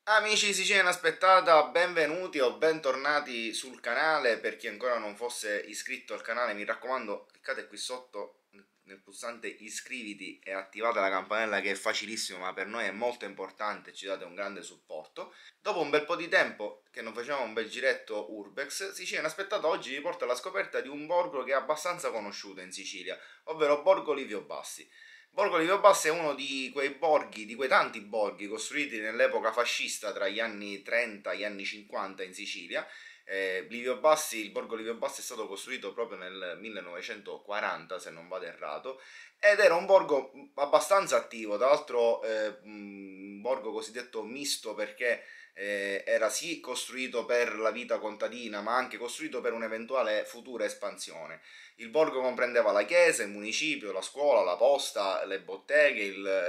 Amici di Sicilia Inaspettata, benvenuti o bentornati sul canale. Per chi ancora non fosse iscritto al canale, mi raccomando, cliccate qui sotto nel pulsante iscriviti e attivate la campanella, che è facilissimo ma per noi è molto importante, ci date un grande supporto. Dopo un bel po' di tempo che non facciamo un bel giretto Urbex, Sicilia Inaspettata oggi vi porta alla scoperta di un borgo che è abbastanza conosciuto in Sicilia, ovvero Borgo Livio Bassi. Borgo Livio Bassi è uno di quei borghi, di quei tanti borghi costruiti nell'epoca fascista tra gli anni 30 e gli anni 50 in Sicilia. Il borgo Livio Bassi è stato costruito proprio nel 1940, se non vado errato, ed era un borgo abbastanza attivo, tra l'altro un borgo cosiddetto misto, perché era sì costruito per la vita contadina, ma anche costruito per un'eventuale futura espansione. Il borgo comprendeva la chiesa, il municipio, la scuola, la posta, le botteghe,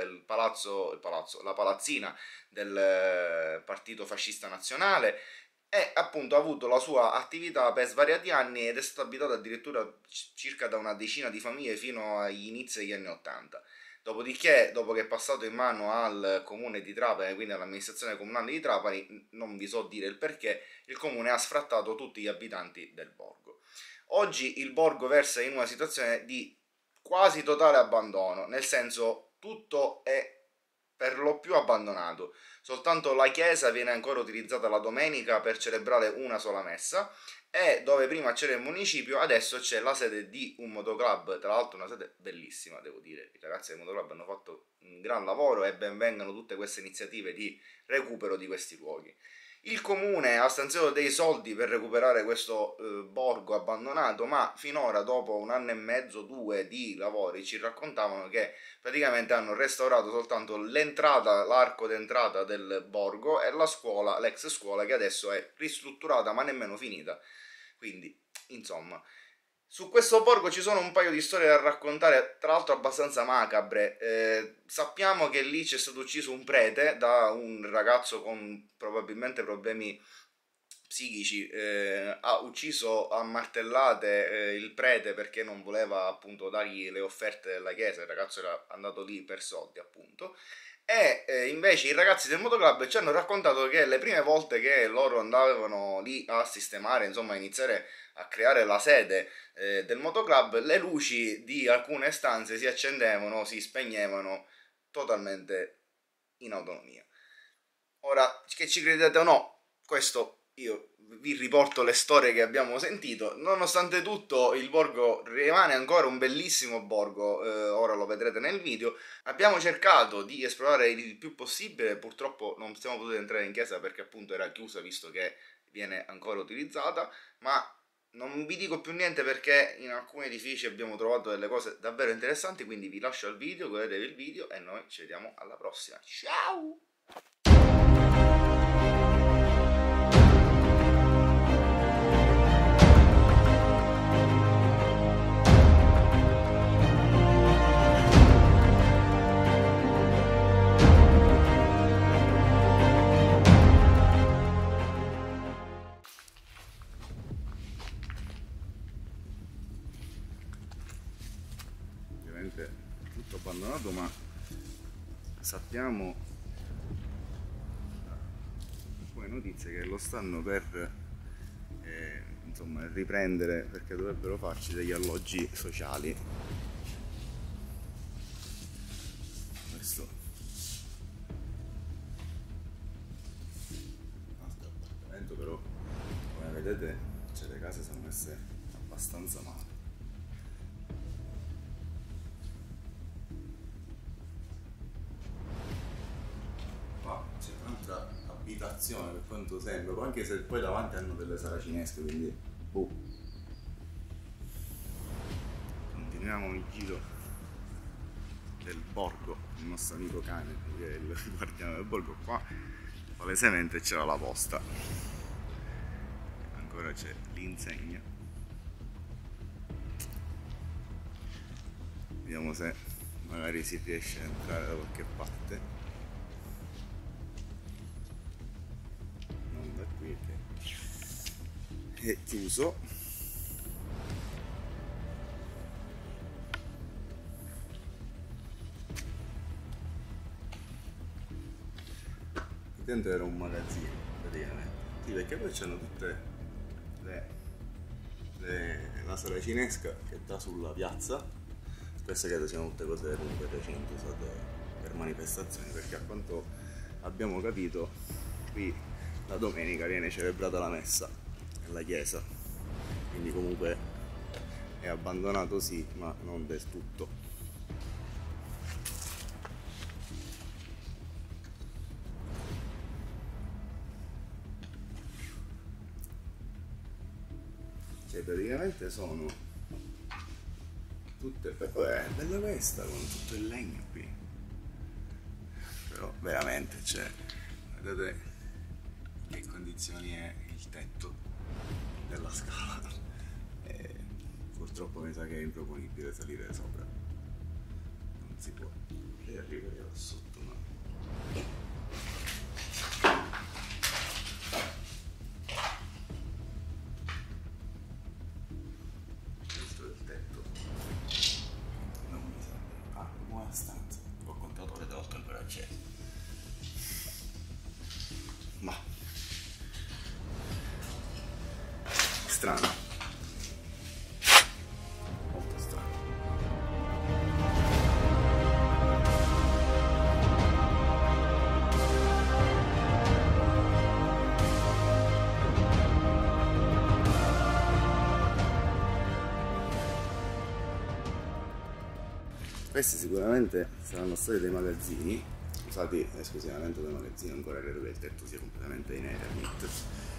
la palazzina del Partito Fascista Nazionale, e appunto ha avuto la sua attività per svariati anni ed è stato abitato addirittura circa da una decina di famiglie fino agli inizi degli anni Ottanta. Dopodiché, dopo che è passato in mano al comune di Trapani, quindi all'amministrazione comunale di Trapani, non vi so dire il perché, il comune ha sfrattato tutti gli abitanti del borgo. Oggi il borgo versa in una situazione di quasi totale abbandono, nel senso tutto è per lo più abbandonato. Soltanto la chiesa viene ancora utilizzata la domenica per celebrare una sola messa, e dove prima c'era il municipio adesso c'è la sede di un motoclub, tra l'altro una sede bellissima, devo dire. I ragazzi del motoclub hanno fatto un gran lavoro e ben vengano tutte queste iniziative di recupero di questi luoghi. Il comune ha stanziato dei soldi per recuperare questo borgo abbandonato, ma finora, dopo un anno e mezzo, due di lavori, ci raccontavano che praticamente hanno restaurato soltanto l'entrata, l'arco d'entrata del borgo, e la scuola, l'ex scuola, che adesso è ristrutturata ma nemmeno finita. Quindi, insomma, su questo borgo ci sono un paio di storie da raccontare, tra l'altro abbastanza macabre. Sappiamo che lì c'è stato ucciso un prete da un ragazzo con probabilmente problemi psichici. Ha ucciso a martellate il prete perché non voleva appunto dargli le offerte della chiesa. Il ragazzo era andato lì per soldi, appunto. E invece i ragazzi del motoclub ci hanno raccontato che le prime volte che loro andavano lì a sistemare, insomma a iniziare a creare la sede del motoclub, le luci di alcune stanze si accendevano, si spegnevano totalmente in autonomia. Ora, che ci credete o no, questo io vi riporto le storie che abbiamo sentito. Nonostante tutto, il borgo rimane ancora un bellissimo borgo, ora lo vedrete nel video. Abbiamo cercato di esplorare il più possibile, purtroppo non siamo potuti entrare in chiesa perché appunto era chiusa, visto che viene ancora utilizzata, ma non vi dico più niente perché in alcuni edifici abbiamo trovato delle cose davvero interessanti, quindi vi lascio al video, godetevi il video e noi ci vediamo alla prossima. Ciao! Ovviamente tutto abbandonato, ma sappiamo alcune notizie che lo stanno per insomma riprendere, perché dovrebbero farci degli alloggi sociali. Questo altro appartamento, però come vedete, cioè, le case sono messe abbastanza male. C'è un'altra abitazione per quanto sembra, anche se poi davanti hanno delle saracinesche, quindi continuiamo il giro del borgo, il nostro amico cane, che è il guardiano del borgo. Qua palesemente c'era la posta, ancora c'è l'insegna. Vediamo se magari si riesce a entrare da qualche parte. Non da qui, che è chiuso. dentro era un magazzino praticamente. Sì, perché poi c'hanno tutte la sala cinesca che dà sulla piazza. Queste credo siano tutte cose comunque recenti usate per manifestazioni, perché a quanto abbiamo capito qui la domenica viene celebrata la messa nella chiesa, quindi comunque è abbandonato sì, ma non del tutto. Cioè praticamente sono tutte, è bella questa con tutto il legno qui, però veramente, cioè, vedete che condizioni è il tetto della scala, e purtroppo mi sa che è improponibile salire sopra, non si può, e arrivo da sotto, ma questo è il tetto, non mi sa, buona stanza, col contatore della temperatura, ma strano, molto strano. Questi sicuramente saranno stati dei magazzini usati esclusivamente dai magazzini, ancora credo che il tetto sia completamente in Eternit.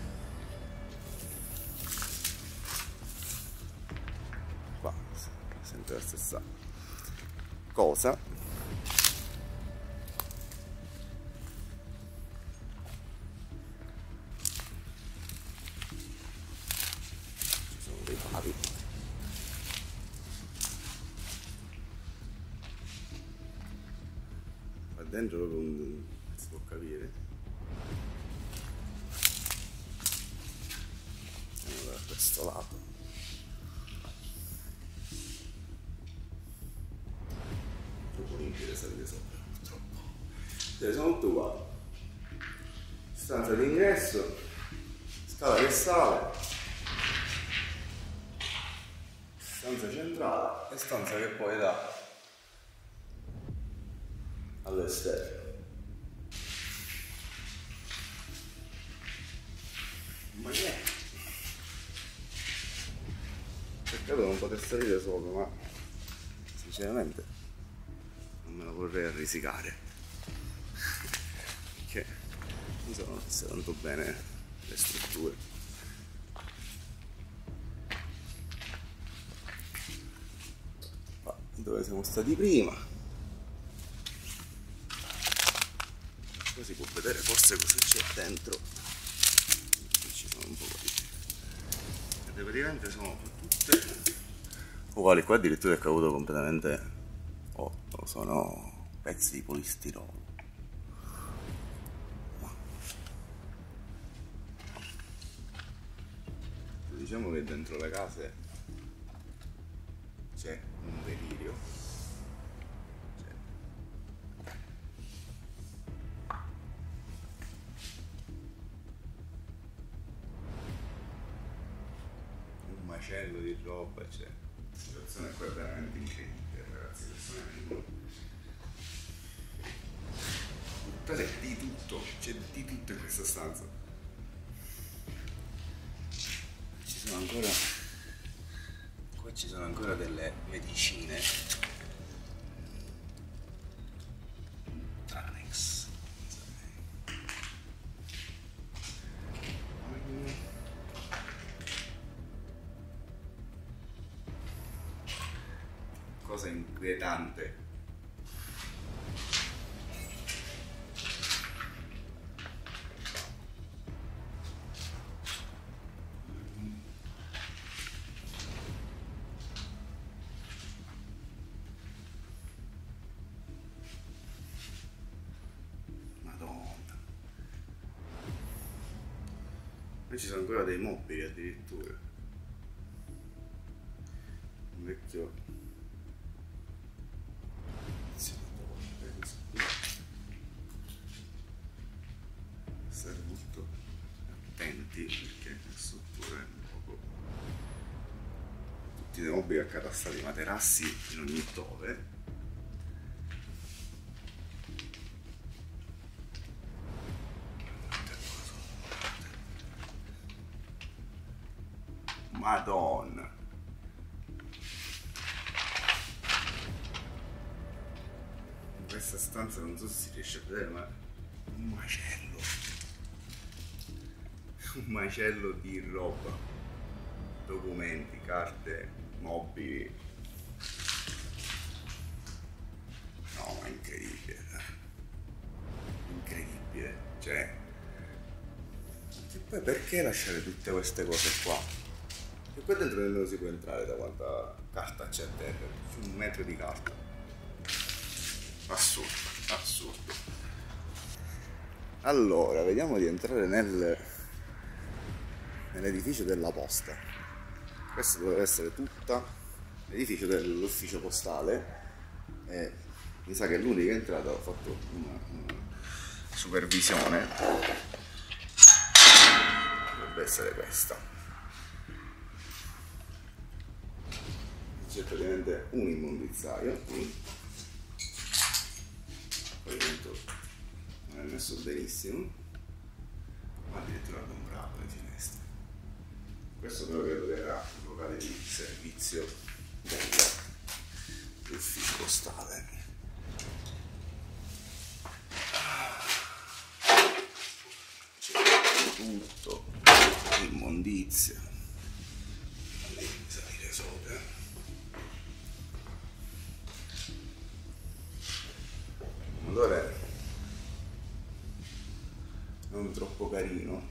Qua sempre la stessa cosa. Ci sono dei pali. Qua dentro proprio non si può capire. Andiamo da questo lato. Improponibile salire sopra, purtroppo. Cioè, sono tutti uguali. Stanza d'ingresso, scala che sale, stanza centrale e stanza che poi dà all'esterno. Ma niente, peccato non poter salire sopra, ma sinceramente non me lo vorrei arrisicare, perché non sono messe tanto bene le strutture. Qua dove siamo stati prima, poi si può vedere forse cosa c'è dentro. Ci sono un po' di, ed praticamente sono tutte uguali. Qua addirittura è caduto completamente, sono pezzi di polistirolo. Diciamo che dentro le case c'è un delirio, un macello di roba, c'è. La situazione qua è veramente incredibile, ragazzi, c'è di tutto, c'è di tutto in questa stanza. Ci sono ancora, qua ci sono ancora delle medicine. Tranex. Cosa inquietante. Qui ci sono ancora dei mobili addirittura. Un vecchio. stare molto attenti perché il sottore è un poco tutti dei mobili accatastati, materassi in ogni dove. Madonna, in questa stanza non so se si riesce a vedere, ma un macello di roba, documenti, carte, mobili. No, ma incredibile, incredibile, cioè, e poi perché lasciare tutte queste cose qua? E qua dentro nemmeno si può entrare da quanta carta c'è a terra, su 1 metro di carta. Assurdo, assurdo. Allora, vediamo di entrare nell'edificio della posta. Questo doveva essere tutta l'edificio dell'ufficio postale e mi sa che l'unica entrata ho fatto una supervisione. Dovrebbe essere questa. C'è praticamente un immondizzaio, poi dentro non è messo benissimo, ma addirittura comprato le finestre. Questo però credo che era il locale di servizio dell'ufficio postale. C'è tutto, immondizia, devi salire sopra. Odore non troppo carino.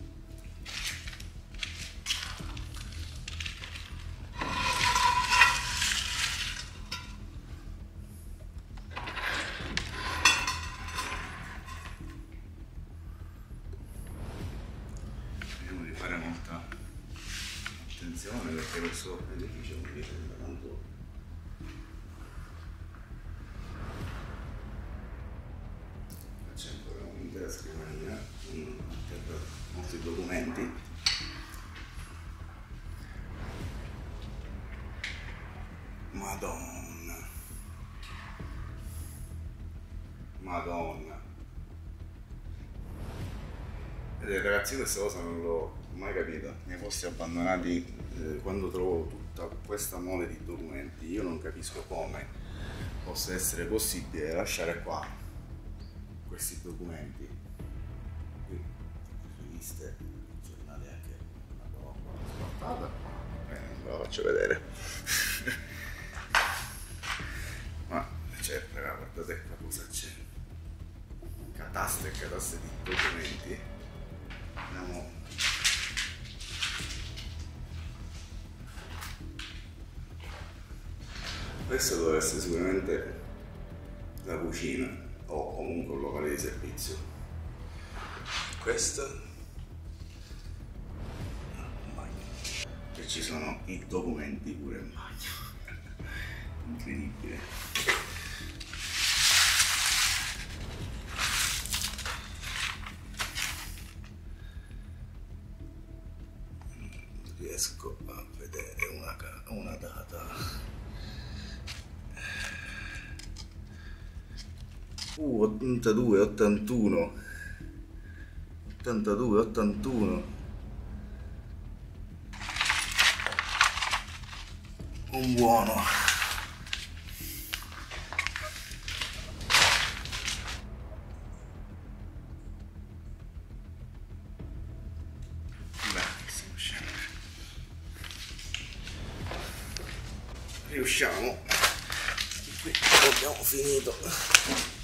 Vediamo di fare molta attenzione perché questo edificio non mi sembra tanto. Della scrivania, per molti documenti. Madonna, Madonna. Ragazzi, questa cosa non l'ho mai capita. Nei posti abbandonati, quando trovo tutta questa mole di documenti, io non capisco come possa essere possibile lasciare qua questi documenti, qui riviste, giornali, anche una roba spartata, non ve la faccio vedere. Ma c'è, guardate qua cosa c'è, cataste e cataste di documenti. Andiamo. Questo dovrebbe essere sicuramente la cucina o comunque un locale di servizio. Questo un bagno e ci sono i documenti pure in bagno. Incredibile. Non riesco a vedere una data. 82, 81, 82, 81. Un buono. Bravissimo, riusciamo. Qui abbiamo finito.